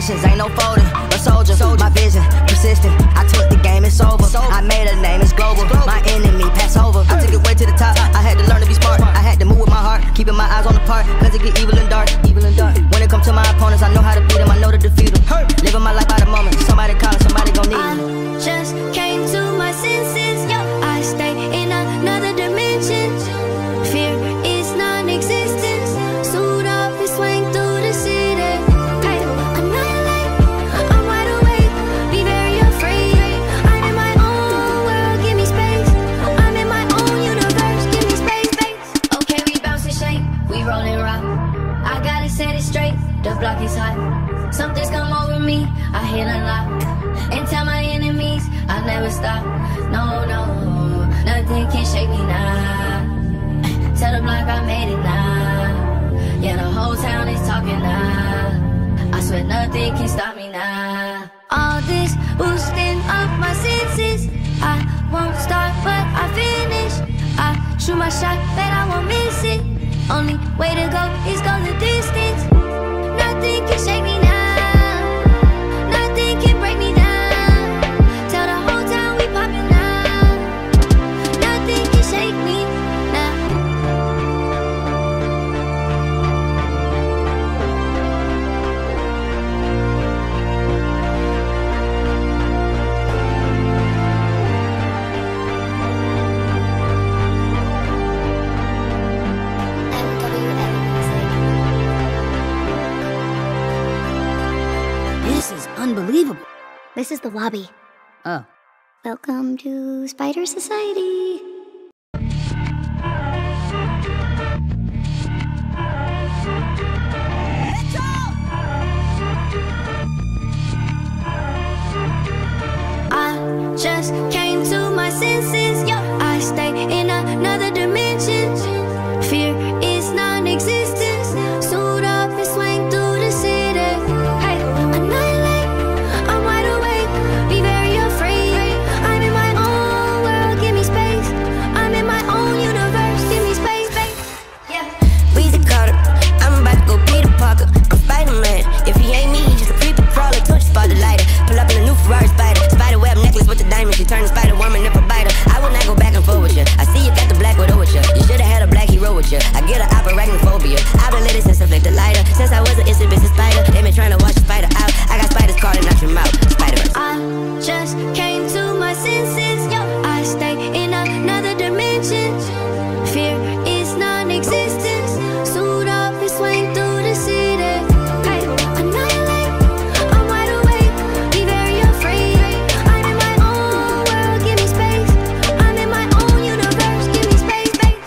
missions, ain't no folding. A soldier, my vision, persistent. I took the game, it's over. I made a name, it's global. My enemy, pass over. I took it way to the top. I had to learn to be smart. I had to move with my heart, keeping my eyes on the part. Cause it get evil and dark, evil and dark. When it comes to my opponents, I know how to beat them, I know to defeat them. Living my life by the moment. Somebody calling, somebody gon' need me. I just came to my senses, yo. I stay in another dimension. Fear is non-existent. Suit up and swing through the city. Hey, annihilate, I'm wide awake. Be very afraid. I'm in my own world, give me space. I'm in my own universe, give me space, space. Okay, we bounce and shake, we roll and rock. I gotta set it straight, the block is hot. Something's come over me, I hit unlock. And tell my enemies, I'll never stop. No, no, nothing can shake me now. Tell the block I made it now. Yeah, the whole town is talking now. I swear nothing can stop me now. All this boosting up my senses. I won't start, but I finish. I shoot my shot, bet I won't miss it. Only way to go is go the distance. Nothing can shake me now. Nothing can break me down. Tell the whole town we poppin' now. Nothing can shake me now. This is unbelievable. This is the lobby. Oh. Welcome to Spider Society. I just came to my senses, yo. I stay in another dimension. Fear is non-existent. Suit up and swing through the city. Hey, annihilate, I'm wide awake. Be very afraid. I'm in my own world, give me space. I'm in my own universe, give me space, space. Yeah. Weezy Carter, I'm about to go Peter Parker. I'm Spider-Man. If he ain't me, he's just a creepy crawler. Touch spot the lighter. Pull up in a new Ferrari Spider. Spider web necklace with the diamonds. You turn the Spider Woman if I bite her. I will not go back and forth with you. I see you got the black widow with you. You should've had a black hero with you. I get an arachnophobia. I've been lit since I flicked the lighter. Since I was an instant business spider. They been trying to wash the spider out. I got spiders crawling out your mouth. Spider-Verse. I just came to my senses, yo. I stay in another dimension. Fear is non-existent. Suit up and swing through the city. Hey, annihilate, I'm wide awake. Be very afraid. I'm in my own world, give me space. I'm in my own universe, give me space, space.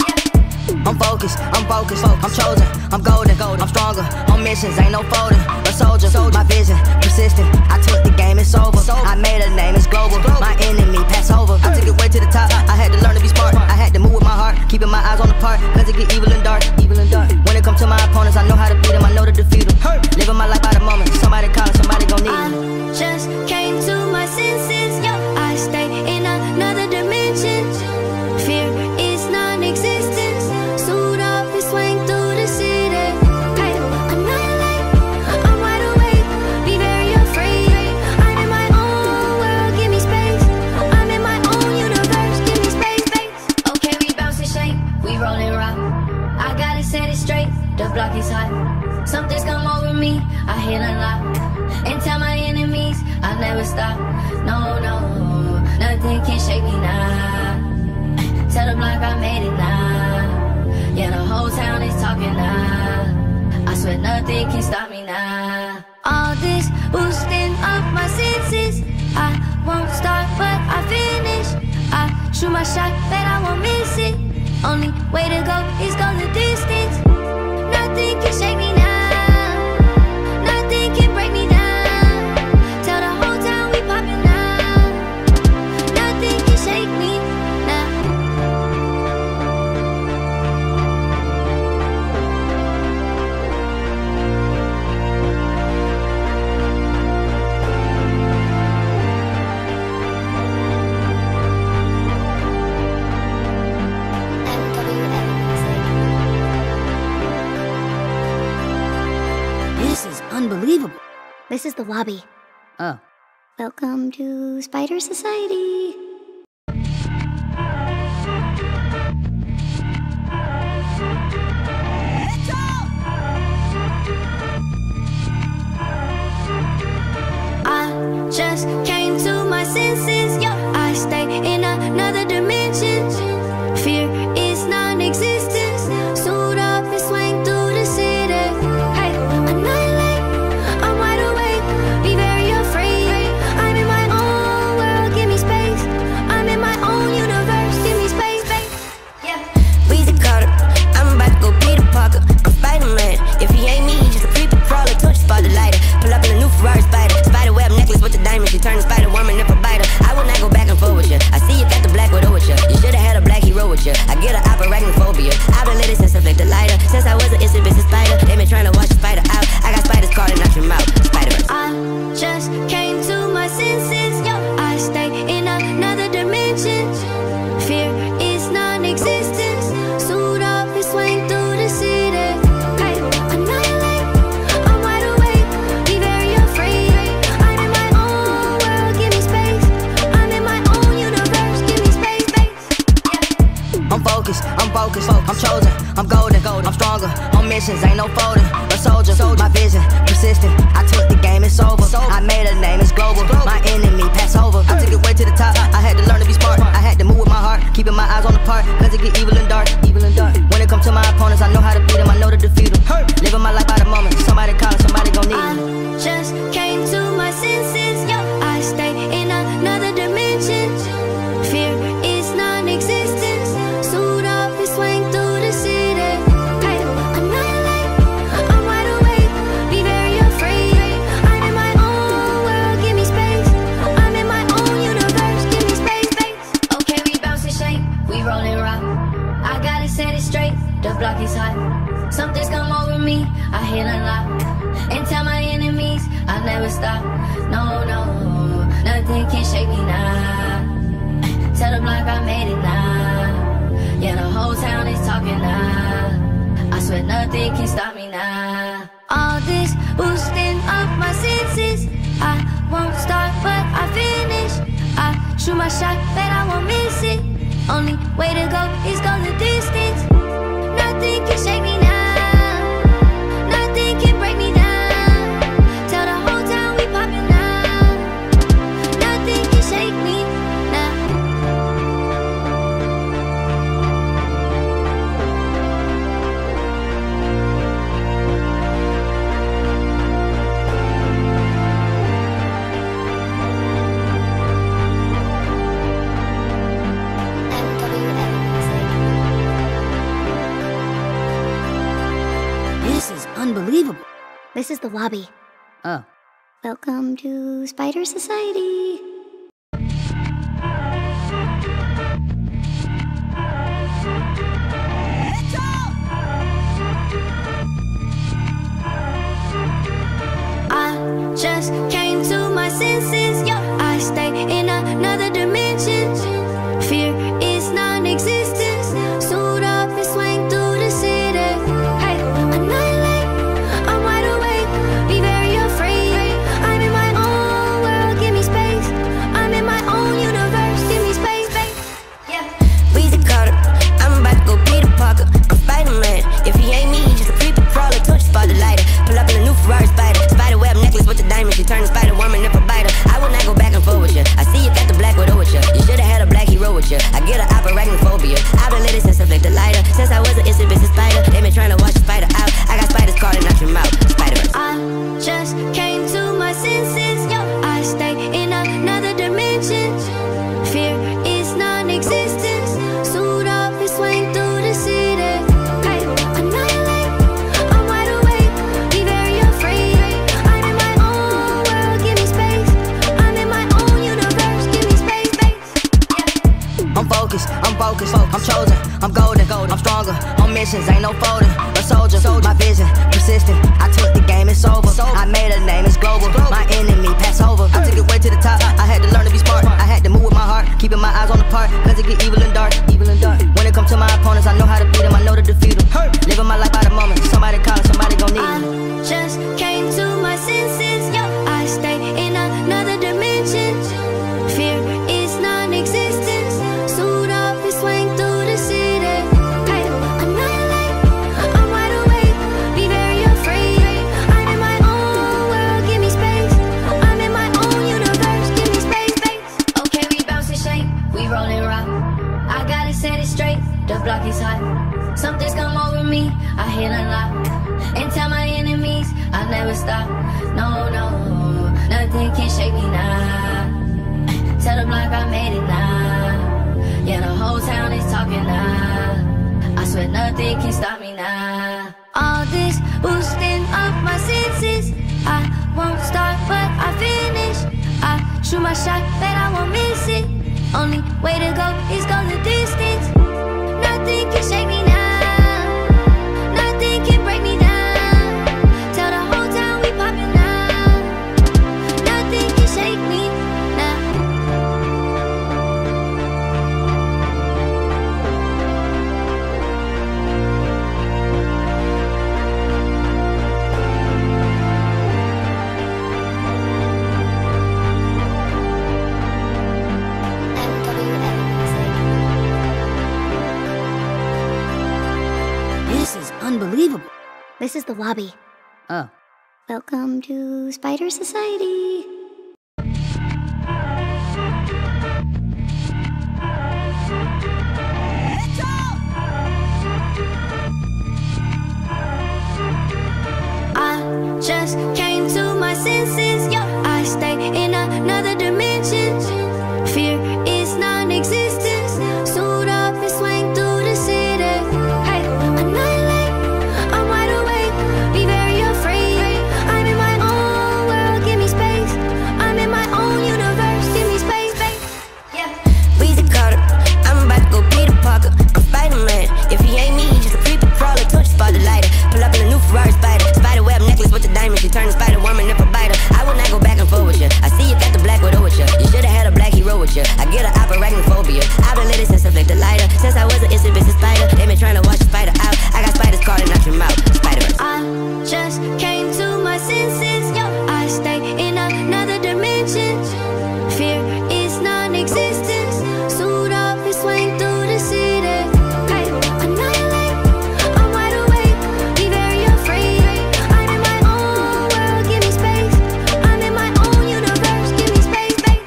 Yeah. I'm focused, I'm focused, I'm chosen, I'm golden, I'm stronger, on missions, ain't no folding. A soldier, my vision, persistent. I took the game, it's over. I made a name, it's global. My enemy, pass over. I took it way to the top. I had to learn to be smart. I had to move with my heart, keeping my eyes on the part. Cause it get evil and dark, evil and dark. When it comes to my opponents, I know how to beat them, I know to defeat them. Living my life by the moment. Somebody calling, somebody gon' need me. I just came to my senses, yo. I stay in another dimension. Fear is non-existent. Suit up and swing through the city. Hey, annihilate, I'm wide awake. Be very afraid. I'm in my own world, give me space. I'm in my own universe, give me space, space. Okay, we bounce and shake, we roll and rock. I gotta set it straight, the block is hot. Something's come over me, I hit unlock. And tell my enemies, I'll never stop. No, no, nothing can shake me now. Tell the block I made it now. Yeah, the whole town is talking now. I swear nothing can stop me now. All this boosting up my senses. I won't start, but I finish. I shoot my shot, bet I won't miss it. Only way to go is go the distance. Nothing can shake me now. Nothing can break me down. Tell the whole town we poppin' now. Nothing can shake me now. This is the lobby. Oh. Welcome to Spider Society. I just came to my senses, yo. I stay in another dimension. Fear is non-existent. Suit up and swing through the city. Hey, annihilate, I'm wide awake. Be very afraid. I'm in my own world, give me space. I'm in my own universe, give me space, space. Yeah. Weezy Carter, I'm about to go Peter Parker. I'm Spider-Man. If he ain't me, he just a creepy crawler. Touch spot the lighter. Pull up in a new Ferrari Spider. Spider web necklace with the diamonds. You turn the Spider Woman if a biter. I will not go back and forth with you. I see you got the black widow with you. You should've had a black hero with you. I get an arachnophobia. I've been lit since I flicked the lighter. Since I was an instant business spider. They been trying to wash the spider out. I got spiders crawling out your mouth. Spider-Verse. I just came to my senses, yo. I stay in another dimension. Fear is non-existent. Suit up and swing through the city. Hey, annihilate, I'm wide awake. Be very afraid. I'm in my own world, give me space. I'm in my own universe, give me space, space. Yeah. I'm focused, I'm focused, I'm chosen, I'm golden, I'm stronger, on missions, ain't no folding, a soldier, my vision, persistent, I took the game, it's over, I made a name, it's global, my enemy, pass over, I took it way to the top, I had to learn to be smart, I had to move with my heart, keeping my eyes on the part, cause it get evil and dark, evil and dark, when it comes to my opponents, I know how to beat them, I know to defeat them, living my life by the moment, somebody calling, somebody gon' need me. I just came to my senses, yo. I stay in another dimension. Fear is non-existent. Suit up and swing through the city. Hey, annihilate, I'm wide awake. Be very afraid. I'm in my own world, give me space. I'm in my own universe, give me space, space. Okay, we bounce and shake, we rollin' rock. I gotta set it straight, the block is hot. Something's come over me, I hit a lock. And tell my enemies I'll never stop. No, no, nothing can shake me now. Tell the block I made it now. Yeah, the whole town is talking now. I swear nothing can stop me now. All this boosting up my senses. I won't start, but I finish. I shoot my shot, bet I won't miss it. Only way to go is go the distance. Nothing can shake me now. Nothing can break me down. Tell the whole town we poppin' now. Nothing can shake me now. This is unbelievable. This is the lobby. Oh. Welcome to Spider Society. I just came to my senses, yo. I stay in another dimension. Fear is non-existent. Suit up and swing through the city. Hey, annihilate, I'm wide awake. Be very afraid. I'm in my own world, give me space. I'm in my own universe, give me space, space. Yeah. Weezy Carter, I'm about to go Peter Parker. I'm Spider-Man. If he ain't me, he just a creepy crawler. Touch spot the lighter. Pull up in a new Ferrari Spider. Spider web necklace with the diamonds. You turn the Spider Woman if a biter. I will not go back and forth with you. I see you got the black widow with you. You should've had a black hero with you. I get an arachnophobia. I've been lit since I flicked the lighter. Since I was an instant business spider. They been trying to wash the spider out. I got spiders crawling out your mouth. Spider-Verse. I just came to my senses, yo. I stay in another dimension. Fear is non-existent. Suit up and swing through the city. Hey, annihilate, I'm wide awake. Be very afraid. I'm in my own world, give me space. I'm in my own universe, give me space, space. Yeah. I'm focused, I'm focused, I'm chosen, I'm golden, I'm stronger, on missions, ain't no folding, a soldier, my vision, persistent, I took the game, it's over, I made a name, it's global, my enemy, pass over, I took it way to the top, I had to learn to be smart, I had to move with my heart, keeping my eyes on the part, cause it get evil and dark, evil and dark, when it comes to my opponents, I know how to beat them, I know to defeat them, living my life by the moment, somebody calling, somebody gon' need me. I just came to my senses, yo. I we rollin' rock. I gotta set it straight, the block is hot. Something's come over me, I hit a lot. And tell my enemies, I'll never stop. No, no, nothing can shake me now. Tell the block I made it now. Yeah, the whole town is talking now. I swear nothing can stop me now. All this boosting up my senses. I won't start, but I finish. I shoot my shot, bet I won't miss it. Only way to go is go the distance. Nothing can shake me now. Nothing can break me down. Tell the whole town we poppin' now. Nothing can shake me now. Unbelievable. This is the lobby. Oh. Welcome to Spider Society. I just came to my senses. Yo, I stay in another dimension. Fear is non-existent. Suit up and swing through the city. Hey, annihilate. I'm wide awake. Be very afraid. I'm in my own world. Give me space. I'm in my own universe. Give me space, space. Yeah. Weezy Carter, I'm about to go Peter Parker. I'm Spider-Man. If he ain't me, he just a creepy crawler. Touch spot the lighter. Pull up in a new Ferrari Spider. Spider web necklace with the diamonds. You turn the Spider Woman if a biter. I will not go back and forth with you. I see you got the black widow with you. You should've had a black hero with you. I get an arachnophobia. I've been lit since I flicked the lighter. Since I was an instant business spider. They been trying to wash the spider out. I got spiders crawling out your mouth. Spider-Verse. I just came to my senses. Yo, I stay in another dimension. Fear is non-existent. Suit up and swing through the city. Hey, annihilate. I'm wide awake. Be very afraid. I'm in my own world. Give me space. I'm in my own universe. Give me space, space.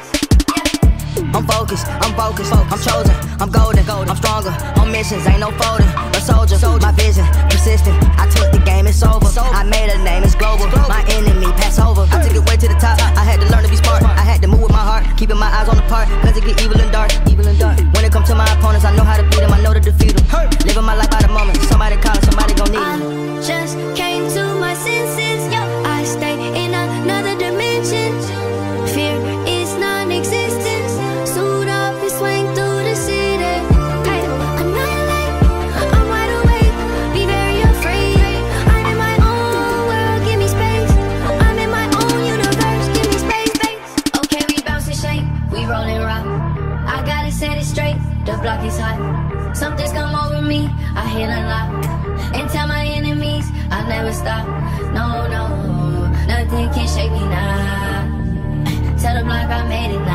Yeah. I'm focused, I'm focused, I'm chosen, I'm golden, I'm stronger, on missions, ain't no folding, a soldier, my vision, persistent, I took the game, it's over, I made a name, it's global, my enemy, pass over, I took it way to the top, I had to learn to be smart, I had to move with my heart, keeping my eyes on the part, cause it get evil and dark, evil and dark, when it comes to my opponents, I know how to beat them, I know to defeat them, living my life by the moment, somebody calling, somebody gon' need me. I just came to my senses, yo, I stay in another dimension. Fear is non-existent. Suit up and swing through the city. Hey, annihilate. I'm wide awake. Be very afraid. I'm in my own world. Give me space. I'm in my own universe. Give me space, space. Okay, we bounce and shake, we rollin' rock. I gotta set it straight, the block is hot. Something's come over me, I hit a lot. And tell my enemies, I'll never stop. No, no, nothing can shake me now. Tell the block I made it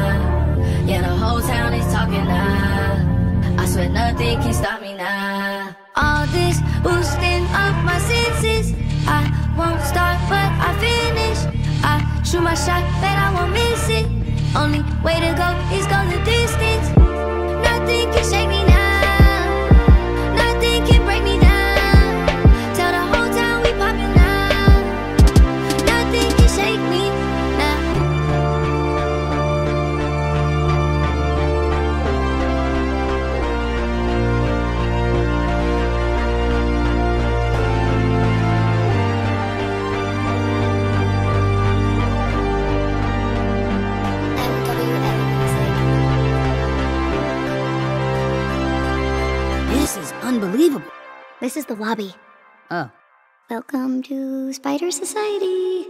now. Yeah, the whole town is talking now. I swear nothing can stop me now. All this boosting up my senses. I won't start, but I finish. I shoot my shot, bet I won't miss it. Only way to go is go the distance. Nothing can shake me now. Nothing can break me down. Tell the whole town we poppin' now. Nothing can shake me now. This is unbelievable. This is the lobby. Oh. Welcome to Spider Society.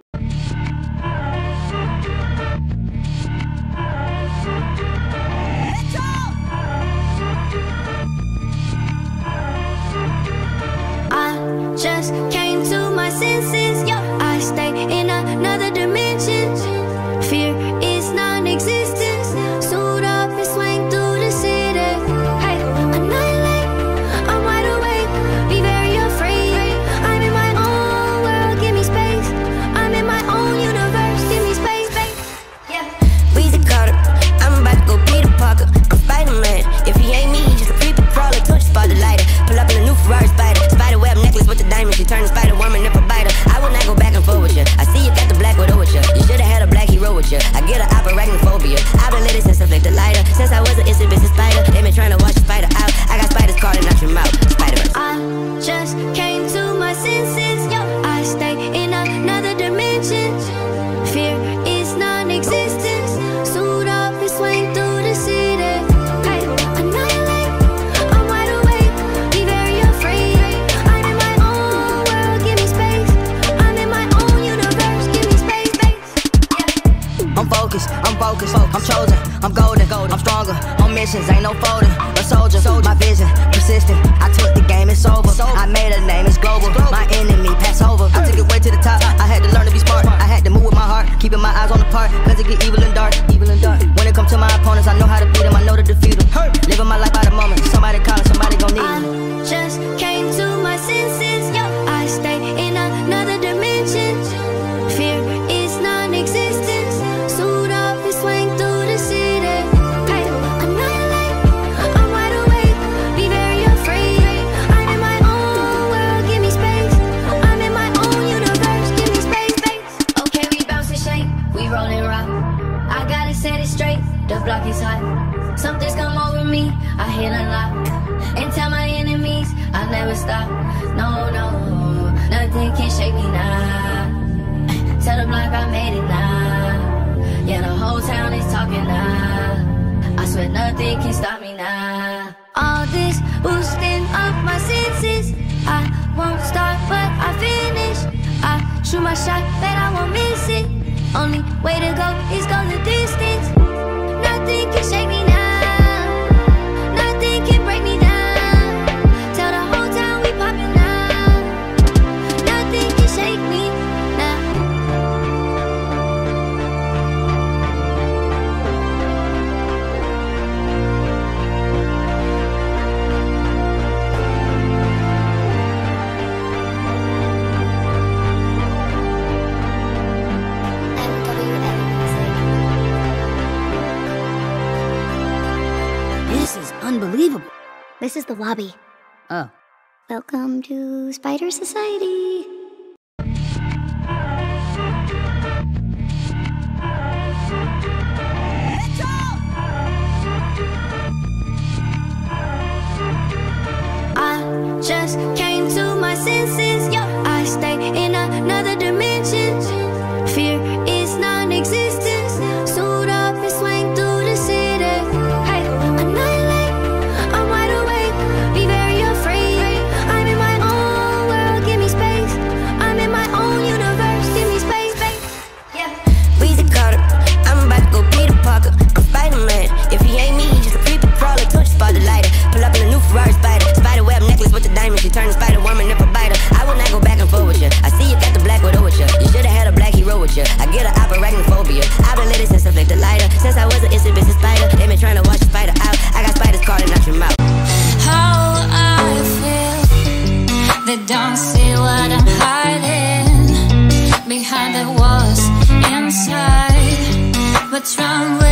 I just came to my senses. Yo, I stay in another dimension. Fear is non-existent. Suit up and swing through the city. Hey, annihilate. I'm wide awake. Be very afraid. I'm in my own world. Give me space. I'm golden, I'm stronger. On missions, ain't no folding. A soldier, my vision persistent. I took the game, it's over. I made a name, it's global. My enemy, pass over. I took it way to the top. I had to learn to be smart. I had to move with my heart, keeping my eyes on the part. Cause it get evil and dark, evil and dark. When it comes to my opponents, I know how to beat them, I know to defeat them. Living my life by the moment. Somebody calling, somebody gon' need me. I just came to my senses, yo. I stay in another dimension. Fear is non-existent. Suit up and swing through the city. Hey, annihilate, I'm wide awake. Be very afraid. I'm in my own world, give me space. I'm in my own universe, give me space, space. Okay, we bounce and shake, we rollin' rock. I gotta set it straight, the block is hot. Something's come over me, I hit a lock. And tell my enemies, I'll never stop. No, no, nothing can shake me now. Tell the block I made it now. Yeah, the whole town is talking now. I swear nothing can stop me now. All this boosting up my senses. I won't start, but I finish. I shoot my shot, but I won't miss it. Only way to go is go the distance. Nothing can shake me now. Nothing can break me down. Tell the whole town we poppin' now. Nothing can shake me now. This is unbelievable. This is the lobby. Oh. Welcome to Spider Society. I just came to my senses, yo. I stay in another dimension. Fear is non-existent. Suit up and swing through the city. Hey, annihilate, I'm wide awake. Be very afraid. I'm in my own world, give me space. I'm in my own universe, give me space, space. Yeah. Weezy Carter, I'm about to go Peter Parker. I'm Spider-Man. If he ain't me, he just a creepy crawler. Touch spot the lighter. Pull up in a new Ferrari Spider. Spider web necklace with the diamonds. She turn the Spider Woman if I bite her. I will not go back and forth with you. I see you got the black widow with you. You should've had a black hero with you. I get an arachnophobia. I've been lit since I flicked the lighter. Since I was an instant business spider. They been trying to wash the spider out. I got spiders crawling out your mouth. How I feel. They don't see what I'm hiding behind the walls inside. What's wrong with